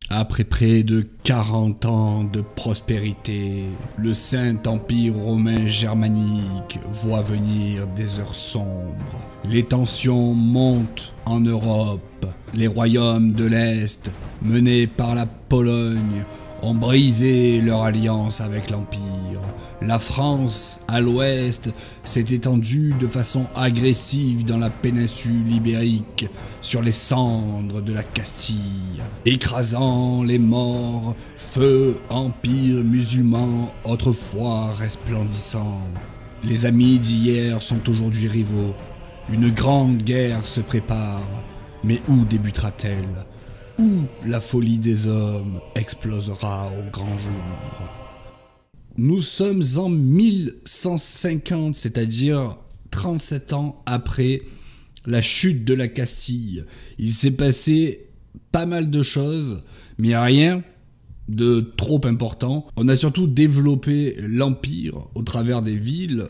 Après près de 40 ans de prospérité, le Saint-Empire romain germanique voit venir des heures sombres. Les tensions montent en Europe. Les royaumes de l'Est, menés par la Pologne, ont brisé leur alliance avec l'Empire. La France, à l'ouest, s'est étendue de façon agressive dans la péninsule ibérique, sur les cendres de la Castille, écrasant les morts, feu empire musulman autrefois resplendissant. Les amis d'hier sont aujourd'hui rivaux. Une grande guerre se prépare, mais où débutera-t-elle ? Où la folie des hommes explosera au grand jour. Nous sommes en 1150, c'est-à-dire 37 ans après la chute de la Castille. Il s'est passé pas mal de choses, mais rien de trop important. On a surtout développé l'empire au travers des villes.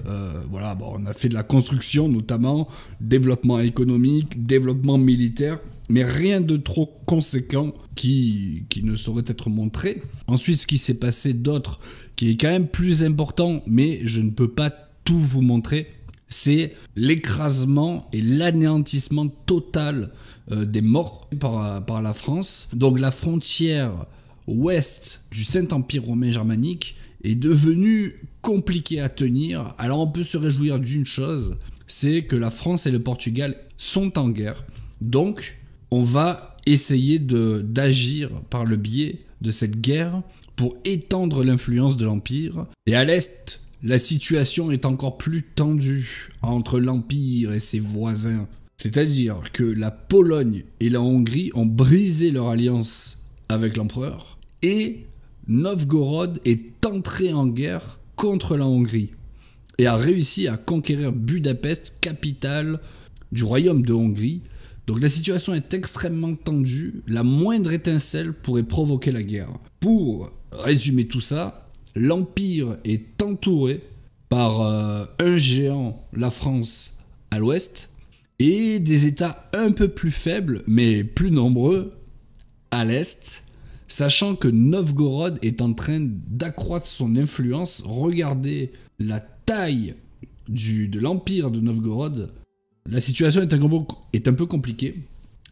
On a fait de la construction notamment, développement économique, développement militaire, mais rien de trop conséquent qui ne saurait être montré. Ensuite, ce qui s'est passé d'autre, qui est quand même plus important, mais je ne peux pas tout vous montrer, c'est l'écrasement et l'anéantissement total des morts par la France. Donc la frontière ouest du Saint-Empire romain germanique est devenue compliquée à tenir. Alors on peut se réjouir d'une chose, c'est que la France et le Portugal sont en guerre. Donc on va essayer d'agir par le biais de cette guerre pour étendre l'influence de l'Empire. Et à l'Est, la situation est encore plus tendue entre l'Empire et ses voisins. C'est-à-dire que la Pologne et la Hongrie ont brisé leur alliance avec l'empereur et Novgorod est entré en guerre contre la Hongrie et a réussi à conquérir Budapest, capitale du royaume de Hongrie. Donc la situation est extrêmement tendue, la moindre étincelle pourrait provoquer la guerre. Pour résumer tout ça, l'Empire est entouré par un géant, la France, à l'ouest, et des États un peu plus faibles, mais plus nombreux, à l'est, sachant que Novgorod est en train d'accroître son influence. Regardez la taille de l'Empire de Novgorod. La situation est un peu compliquée,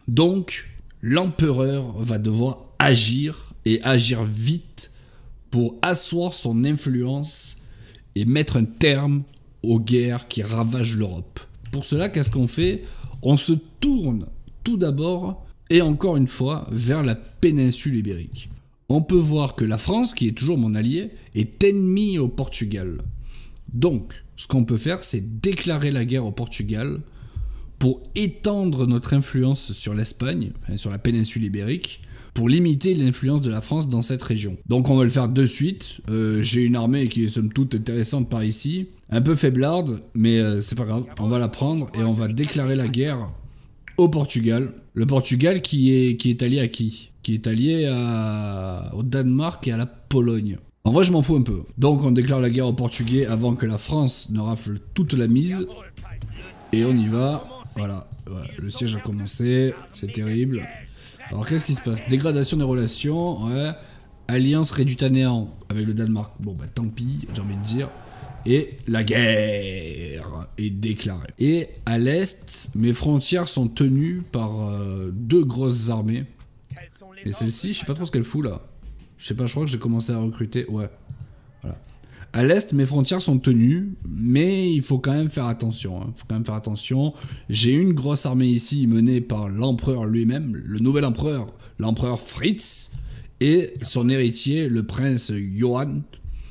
donc l'empereur va devoir agir et agir vite pour asseoir son influence et mettre un terme aux guerres qui ravagent l'Europe. Pour cela, qu'est-ce qu'on fait ? On se tourne tout d'abord et encore une fois vers la péninsule ibérique. On peut voir que la France, qui est toujours mon allié, est ennemie au Portugal. Donc, ce qu'on peut faire, c'est déclarer la guerre au Portugal pour étendre notre influence sur l'Espagne, sur la péninsule ibérique, pour limiter l'influence de la France dans cette région. Donc on va le faire de suite. J'ai une armée qui est somme toute intéressante par ici, un peu faiblarde, mais c'est pas grave. On va la prendre et on va déclarer la guerre au Portugal. Le Portugal qui est allié à qui ? Qui est allié au Danemark et à la Pologne. En vrai, je m'en fous un peu. Donc on déclare la guerre aux Portugais avant que la France ne rafle toute la mise. Et on y va. Voilà, le siège a commencé, c'est terrible. Alors qu'est-ce qui se passe ? Dégradation des relations, ouais. Alliance réduite à néant avec le Danemark. Bon bah tant pis, j'ai envie de dire. Et la guerre est déclarée. Et à l'est, mes frontières sont tenues par deux grosses armées. Et celle-ci, je sais pas trop ce qu'elle fout là. Je sais pas, je crois que j'ai commencé à recruter, ouais. Voilà. À l'est, mes frontières sont tenues, mais il faut quand même faire attention. Faut quand même faire attention. J'ai une grosse armée ici menée par l'empereur lui-même, le nouvel empereur, l'empereur Fritz, et son héritier, le prince Johann,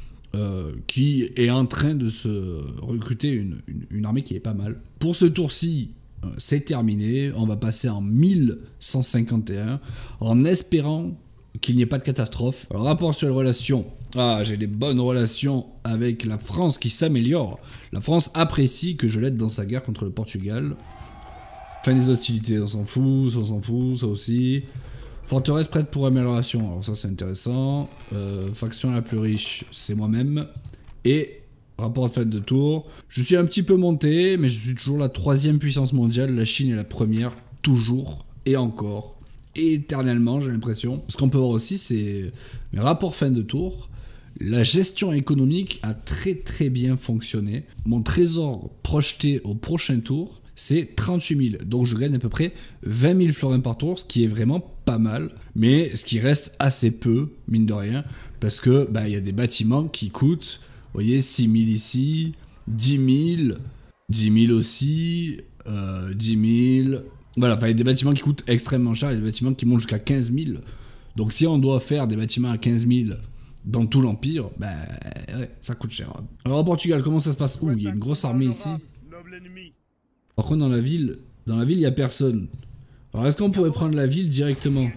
qui est en train de se recruter une armée qui est pas mal. Pour ce tour-ci, c'est terminé. On va passer en 1151, en espérant qu'il n'y ait pas de catastrophe. Alors, rapport sur les relations. Ah, j'ai des bonnes relations avec la France qui s'améliore. La France apprécie que je l'aide dans sa guerre contre le Portugal. Fin des hostilités, on s'en fout, ça aussi. Forteresse prête pour amélioration, alors ça c'est intéressant. Faction la plus riche, c'est moi-même. Et rapport de fin de tour. Je suis un petit peu monté, mais je suis toujours la 3e puissance mondiale. La Chine est la première, toujours et encore. éternellement, j'ai l'impression. Ce qu'on peut voir aussi, c'est mes rapports fin de tour. La gestion économique a très bien fonctionné. Mon trésor projeté au prochain tour, c'est 38 000. Donc je gagne à peu près 20 000 florins par tour, ce qui est vraiment pas mal. Mais ce qui reste assez peu, mine de rien. Parce que bah, y a des bâtiments qui coûtent, vous voyez, 6 000 ici, 10 000, 10 000 aussi, 10 000... Voilà, enfin, il y a des bâtiments qui coûtent extrêmement cher, il y a des bâtiments qui montent jusqu'à 15 000. Donc si on doit faire des bâtiments à 15 000 dans tout l'Empire, bah ouais, ça coûte cher. Alors au Portugal, comment ça se passe? Ouh, il y a une grosse armée ici. Par contre, dans la ville, il n'y a personne. Alors est-ce qu'on pourrait prendre la ville directement?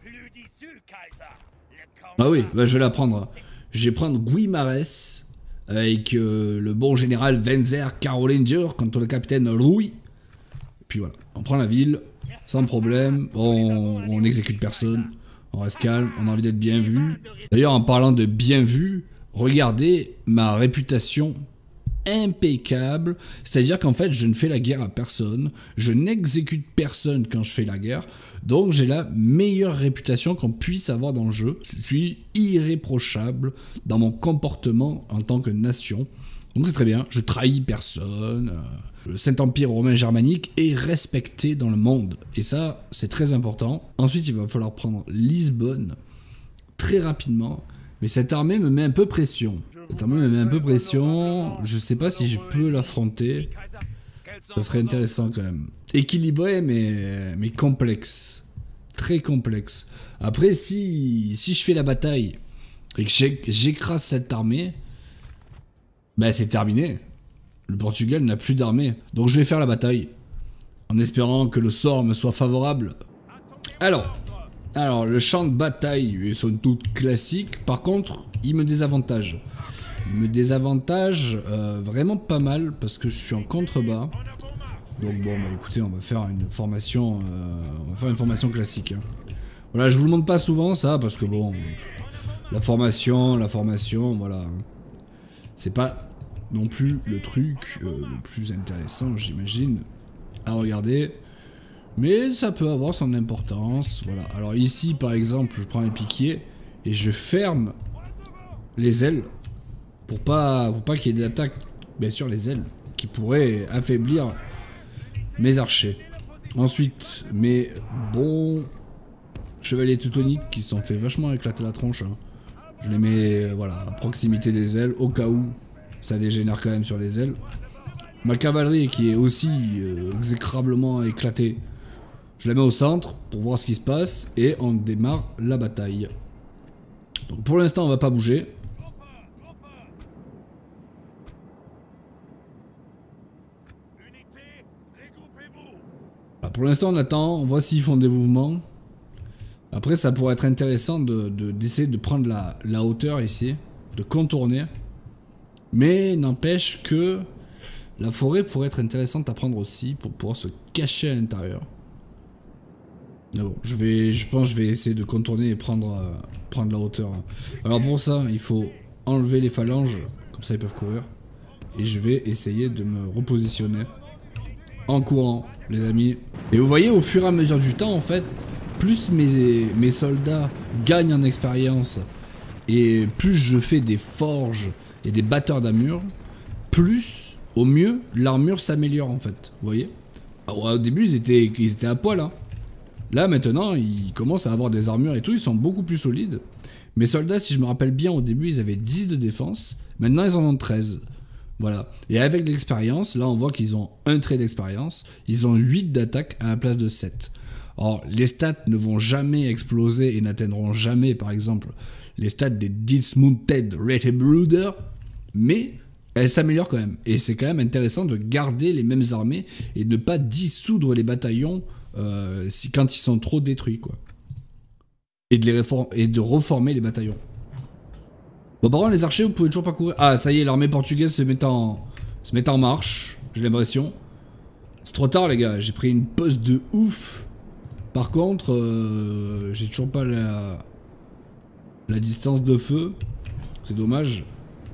Ah oui, bah, je vais la prendre. Je vais prendre Guimarães avec le bon général Wenzer Carolinger contre le capitaine Rui. Puis voilà, on prend la ville, sans problème, on n'exécute personne, on reste calme, on a envie d'être bien vu. D'ailleurs, en parlant de bien vu, regardez ma réputation impeccable, c'est-à-dire qu'en fait, je ne fais la guerre à personne, je n'exécute personne quand je fais la guerre, donc j'ai la meilleure réputation qu'on puisse avoir dans le jeu. Je suis irréprochable dans mon comportement en tant que nation. Donc c'est très bien, je trahis personne, le Saint-Empire romain germanique est respecté dans le monde. Et ça, c'est très important. Ensuite, il va falloir prendre Lisbonne très rapidement. Mais cette armée me met un peu pression. Je sais pas si je peux l'affronter. Ça serait intéressant quand même. Équilibré, mais complexe. Très complexe. Après, si je fais la bataille et que j'écrase cette armée... Ben c'est terminé. Le Portugal n'a plus d'armée. Donc je vais faire la bataille. En espérant que le sort me soit favorable. Alors le champ de bataille est somme toute classique. Par contre, il me désavantage. Vraiment pas mal parce que je suis en contrebas. Donc bon, bah écoutez, on va faire une formation, classique. Hein. Voilà, je vous le montre pas souvent ça parce que bon, la formation, voilà. C'est pas non plus le truc le plus intéressant, j'imagine, à regarder. Mais ça peut avoir son importance, voilà. Alors ici, par exemple, je prends un piquier et je ferme les ailes pour pas qu'il y ait d'attaque, bien sûr les ailes, qui pourraient affaiblir mes archers. Ensuite, mes bons chevaliers teutoniques qui se sont fait vachement éclater la tronche, hein. Je les mets voilà, à proximité des ailes, au cas où ça dégénère quand même sur les ailes. Ma cavalerie qui est aussi exécrablement éclatée, je la mets au centre pour voir ce qui se passe et on démarre la bataille. Donc pour l'instant on va pas bouger. Pour l'instant on attend, on voit s'ils font des mouvements. Après ça pourrait être intéressant d'essayer de prendre la hauteur ici, de contourner. Mais n'empêche que la forêt pourrait être intéressante à prendre aussi pour pouvoir se cacher à l'intérieur. Mais bon, je pense que je vais essayer de contourner et prendre la hauteur. Alors pour ça, il faut enlever les phalanges, comme ça ils peuvent courir. Et je vais essayer de me repositionner en courant, les amis. Et vous voyez, au fur et à mesure du temps, en fait, plus mes soldats gagnent en expérience et plus je fais des forges et des batteurs d'armure, plus, au mieux, l'armure s'améliore en fait. Vous voyez? Alors, au début, ils étaient à poil. Hein. Là, maintenant, ils commencent à avoir des armures et tout, ils sont beaucoup plus solides. Mes soldats, si je me rappelle bien, au début, ils avaient 10 de défense. Maintenant, ils en ont 13. Voilà. Et avec l'expérience, là, on voit qu'ils ont un trait d'expérience. Ils ont 8 d'attaque à la place de 7. Or, les stats ne vont jamais exploser et n'atteindront jamais, par exemple, les stats des Dismounted Rated, mais elles s'améliorent quand même. Et c'est quand même intéressant de garder les mêmes armées et de ne pas dissoudre les bataillons quand ils sont trop détruits, quoi. Et de reformer les bataillons. Bon, par contre, les archers, vous pouvez toujours pas courir. Ah, ça y est, l'armée portugaise se met en marche, j'ai l'impression. C'est trop tard, les gars, j'ai pris une pause de ouf. Par contre, j'ai toujours pas la distance de feu. C'est dommage.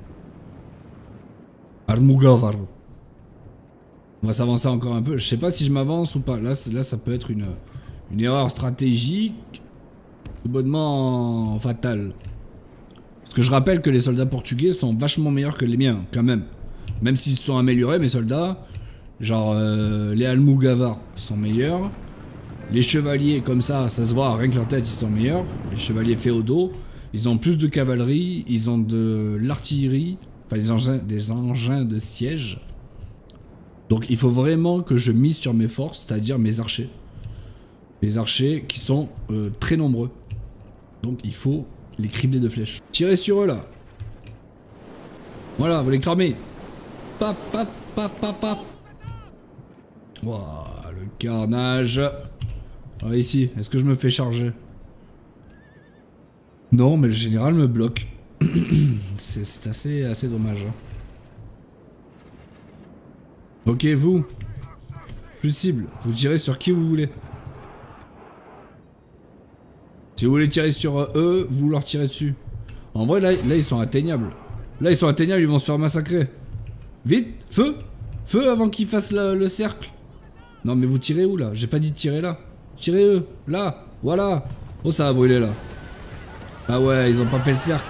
Almugavard. On va s'avancer encore un peu. Je sais pas si je m'avance ou pas. Là, ça peut être Une erreur stratégique, tout bonnement fatale. Parce que je rappelle que les soldats portugais sont vachement meilleurs que les miens, quand même. Même s'ils se sont améliorés, mes soldats, genre les Almougavars sont meilleurs. Les chevaliers, comme ça se voit, rien que leur tête, ils sont meilleurs. Les chevaliers féodaux, ils ont plus de cavalerie, ils ont de l'artillerie, enfin des engins de siège. Donc il faut vraiment que je mise sur mes forces, c'est-à-dire mes archers. Les archers qui sont très nombreux. Donc il faut les cribler de flèches. Tirez sur eux là. Voilà, vous les cramez. Paf, paf, paf, paf, paf. Wouah, le carnage. Alors ici, est-ce que je me fais charger? Non, mais le général me bloque. C'est assez dommage. Ok, vous. Plus cible. Vous tirez sur qui vous voulez. Si vous voulez tirer sur eux, vous leur tirez dessus. En vrai, là ils sont atteignables. Là, ils sont atteignables, ils vont se faire massacrer. Vite, feu. Feu avant qu'ils fassent le cercle. Non, mais vous tirez où, là? J'ai pas dit de tirer là. Tirez eux. Là. Voilà. Oh, ça va brûler, là. Ah ouais, ils ont pas fait le cercle.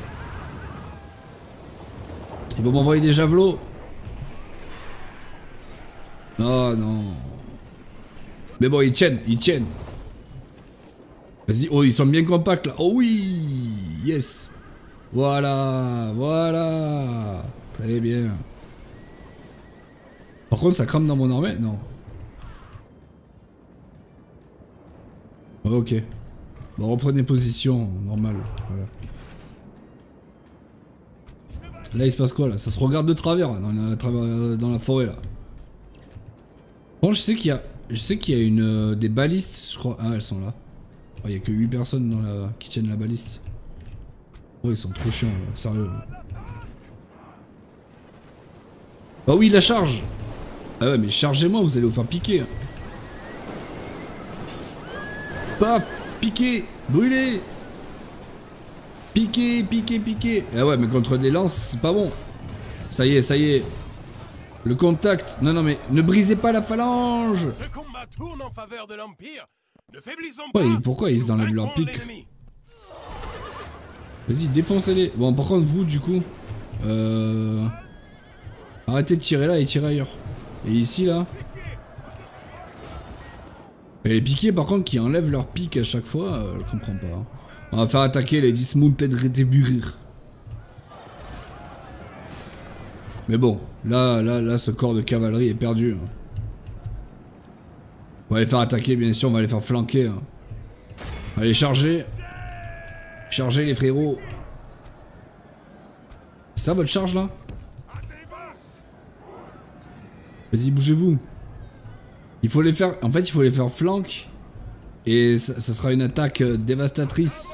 Ils vont m'envoyer des javelots. Oh non. Mais bon, ils tiennent, ils tiennent. Vas-y, oh, ils sont bien compacts là. Oh oui, yes. Voilà, voilà. Très bien. Par contre, ça crame dans mon armée? Non. Ok. Bon, reprenez position, normal. Voilà. Là, il se passe quoi là? Ça se regarde de travers, dans la forêt là. Bon, je sais qu'il y a des balistes, je crois. Ah, elles sont là. Il n'y a que 8 personnes qui tiennent la baliste. Oh, ils sont trop chiants, là. Sérieux. Bah oui, la charge. Ah ouais, mais chargez-moi, vous allez vous faire piquer. Paf, piquer, brûler. Piquer, piquer, piquer. Ah ouais, mais contre des lances, c'est pas bon. Ça y est, ça y est. Le contact. Non, non, mais ne brisez pas la phalange. Ce combat tourne en faveur de l'Empire. Ne faiblissons pas. pas. Pourquoi ils enlèvent leur pique? Vas-y, défoncez-les. Bon, par contre, vous, du coup... arrêtez de tirer là et tirez ailleurs. Et ici, là... Et les piquets, par contre, qui enlèvent leur pique à chaque fois, je comprends pas. Hein. On va faire attaquer les Dismounted Reteburir. Mais bon, là, ce corps de cavalerie est perdu. Hein. On va les faire attaquer, bien sûr, on va les faire flanquer. Hein. On va les charger. Chargez les frérots. C'est ça votre charge là? Vas-y, bougez-vous. Il faut les faire. En fait, il faut les faire flanque. Et ça sera une attaque dévastatrice.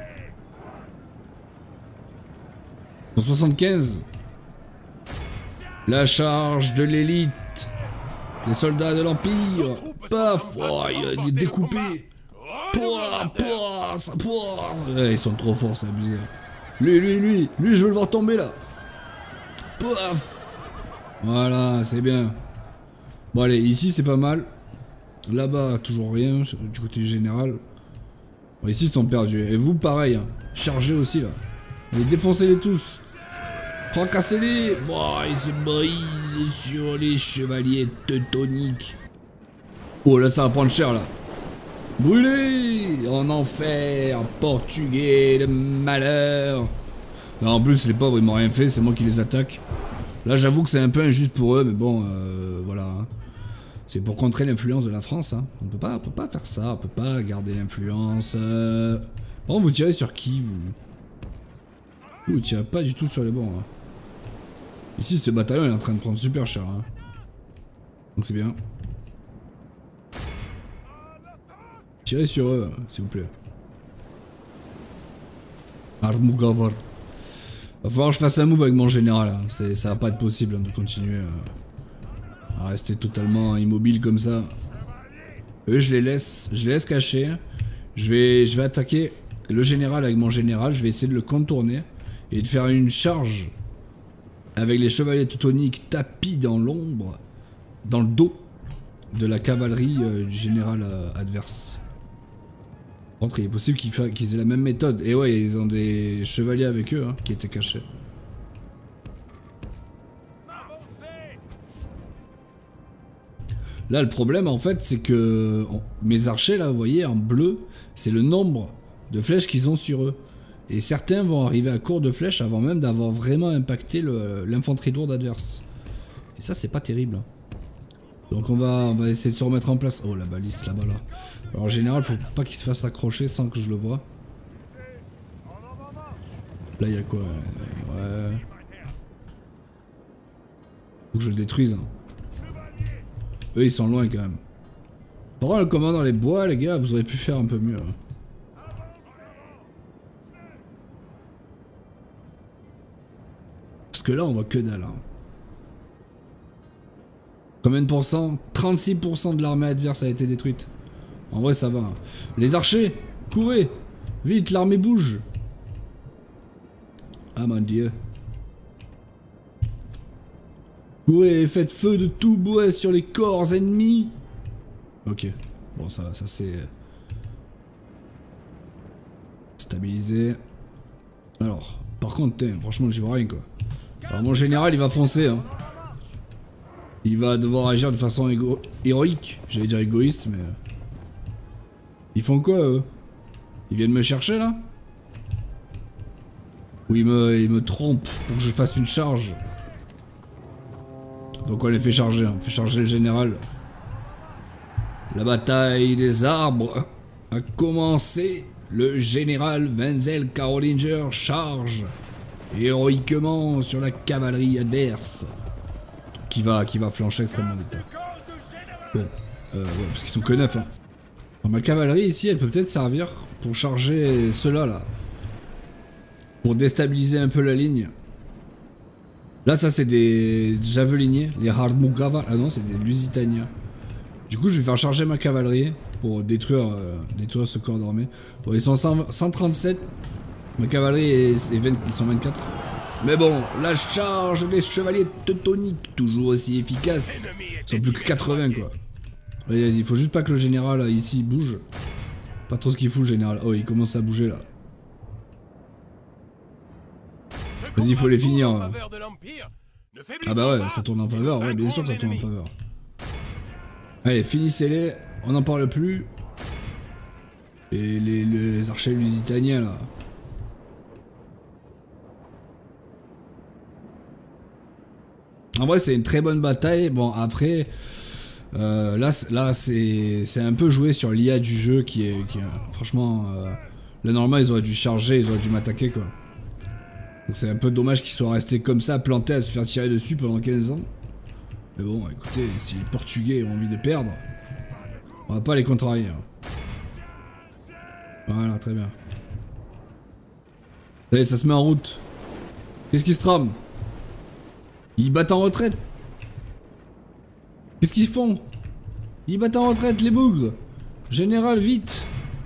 175. La charge de l'élite. Les soldats de l'Empire. Paf. Oh, il est découpé. Pouah, pouah, ça pouah. Ouais, ils sont trop forts, c'est abusé. Lui, je veux le voir tomber là. Paf. Voilà, c'est bien. Bon allez, ici c'est pas mal. Là-bas, toujours rien, du côté du général. Bon, ici ils sont perdus. Et vous, pareil, hein. Chargez aussi là. Allez, défoncez-les tous. Fracassez-les. Bon, ils se brisent sur les chevaliers teutoniques. Oh là, ça va prendre cher là. Brûlez en enfer, portugais de malheur. Là, en plus, les pauvres, ils m'ont rien fait, c'est moi qui les attaque. Là, j'avoue que c'est un peu injuste pour eux, mais bon, voilà. Hein. C'est pour contrer l'influence de la France. Hein. On peut pas faire ça, on peut pas garder l'influence. Par contre, vous tirez sur qui, vous? Vous tirez pas du tout sur les bons. Hein. Ici, ce bataillon est en train de prendre super cher. Hein. Donc c'est bien. Tirez sur eux, s'il vous plaît. Almougavars. Va falloir que je fasse un move avec mon général. Hein. Ça va pas être possible hein, de continuer à rester totalement immobile comme ça. Eux, je les laisse cacher. Je vais attaquer le général avec mon général. Je vais essayer de le contourner et de faire une charge avec les chevaliers teutoniques tapis dans l'ombre, dans le dos. de la cavalerie du général adverse. Par contre, il est possible qu'ils aient la même méthode. Et ouais, ils ont des chevaliers avec eux, hein, qui étaient cachés. Là, le problème, en fait, c'est que mes archers, là, vous voyez, en bleu, c'est le nombre de flèches qu'ils ont sur eux. Et certains vont arriver à court de flèches avant même d'avoir vraiment impacté l'infanterie lourde adverse. Et ça, c'est pas terrible. Hein. Donc on va essayer de se remettre en place. Oh, la baliste là-bas, là. Alors, en général, faut pas qu'il se fasse accrocher sans que je le voie. Là, il y a quoi? Ouais. Faut que je le détruise. Hein. Eux, ils sont loin quand même. Par contre, le commandant dans les bois, les gars, vous auriez pu faire un peu mieux. Hein. Parce que là, on voit que dalle. Hein. Combien de pourcents? 36% de l'armée adverse a été détruite. En vrai, ça va. Hein. Les archers, courez! Vite, l'armée bouge! Ah mon dieu. Courez et faites feu de tout bois sur les corps ennemis! Ok. Bon, ça c'est... stabilisé. Alors, par contre, franchement, j'y vois rien, quoi. Alors, mon général, il va foncer, hein. Il va devoir agir de façon héroïque. J'allais dire égoïste, mais... Ils font quoi, eux? Ils viennent me chercher, là? Ou ils me trompent pour que je fasse une charge? Donc on les fait charger, hein. On fait charger le général. La bataille des arbres a commencé. Le général Wenzel Karolinger charge héroïquement sur la cavalerie adverse. Qui va flancher extrêmement vite. Bon, ouais, parce qu'ils sont que 9. Hein. Alors, ma cavalerie ici, elle peut peut-être servir pour charger ceux-là, là. Pour déstabiliser un peu la ligne. Là, ça, c'est des javeliniers, les Hardmugava. Ah non, c'est des Lusitaniens. Du coup, je vais faire charger ma cavalerie pour détruire ce corps d'armée. Bon, ils sont 137. Ma cavalerie ils sont 24. Mais bon, la charge des chevaliers teutoniques, toujours aussi efficace. Ils sont plus que 80, quoi. Vas-y, il faut juste pas que le général, là, ici, bouge. Pas trop ce qu'il fout, le général. Oh, il commence à bouger, là. Vas-y, il faut les finir. Ah bah ouais, ça tourne en faveur. Ouais, bien sûr que ça tourne en faveur. Allez, finissez-les. On n'en parle plus. Et les archers lusitaniens, là. En vrai, c'est une très bonne bataille. Bon, après, là c'est un peu joué sur l'IA du jeu qui est franchement, là normalement ils auraient dû charger, ils auraient dû m'attaquer, quoi. Donc c'est un peu dommage qu'ils soient restés comme ça, plantés à se faire tirer dessus pendant 15 ans. Mais bon, écoutez, si les Portugais ont envie de perdre, on va pas les contrarier. Hein. Voilà, très bien. Allez, ça se met en route. Qu'est-ce qui se trame? Ils battent en retraite. Qu'est-ce qu'ils font? Ils battent en retraite, les bougres. Général, vite.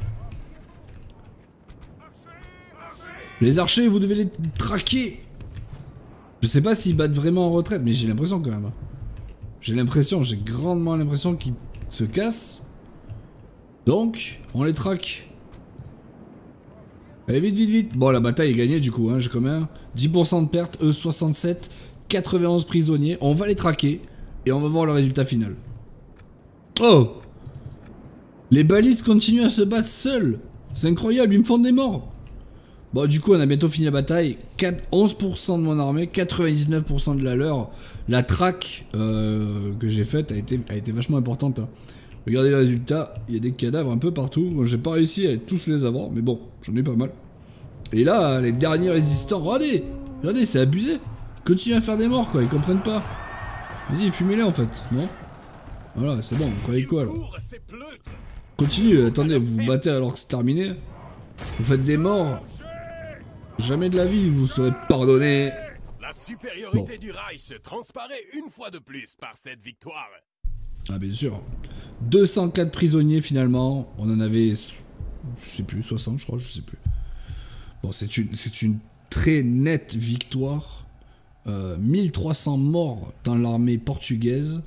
Les archers, vous devez les traquer. Je sais pas s'ils battent vraiment en retraite, mais j'ai l'impression quand même. J'ai grandement l'impression qu'ils se cassent. Donc, on les traque. Allez, vite, vite, vite. Bon, la bataille est gagnée du coup, hein, j'ai combien? 10% de perte, eux 67. 91 prisonniers, on va les traquer et on va voir le résultat final. Oh! Les balistes continuent à se battre seuls. C'est incroyable, ils me font des morts. Bon, du coup, on a bientôt fini la bataille. 11% de mon armée, 99% de la leur. La traque que j'ai faite a été vachement importante. Hein. Regardez les résultats, il y a des cadavres un peu partout. J'ai pas réussi à tous les avoir, mais bon, j'en ai pas mal. Et là, les derniers résistants, regardez, c'est abusé. Ils continuent à faire des morts, quoi, ils comprennent pas. Vas-y, fumez-les en fait, non? Voilà, c'est bon, vous croyez quoi là? Continue, attendez, vous vous battez alors que c'est terminé. Vous faites des morts. Jamais de la vie, vous serez pardonné. La supériorité du Reich transparaît une fois de plus par cette victoire. Ah bien sûr. 204 prisonniers finalement. On en avait, je sais plus, 60 je crois, je sais plus. Bon, c'est une très nette victoire. 1300 morts dans l'armée portugaise.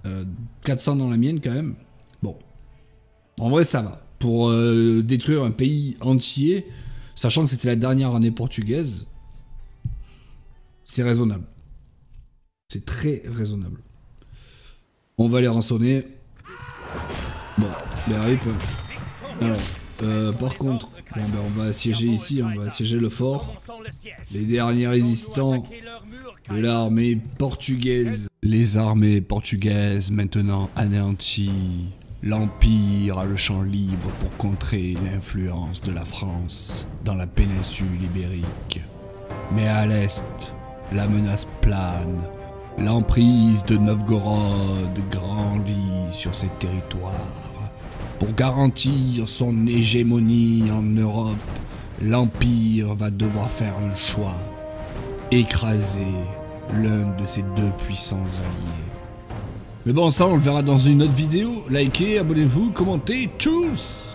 400 dans la mienne quand même. Bon. En vrai, ça va. Pour détruire un pays entier, sachant que c'était la dernière année portugaise, c'est raisonnable. C'est très raisonnable. On va les rançonner. Bon, ben rip. Alors, par contre, bon, ben, on va assiéger ici, on va assiéger le fort. Les derniers résistants de l'armée portugaise. Les armées portugaises maintenant anéanties. L'Empire a le champ libre pour contrer l'influence de la France dans la péninsule ibérique. Mais à l'est, la menace plane. L'emprise de Novgorod grandit sur ces territoires. Pour garantir son hégémonie en Europe, l'Empire va devoir faire un choix. Écraser l'un de ses deux puissants alliés. Mais bon, ça on le verra dans une autre vidéo. Likez, abonnez-vous, commentez, tchuss!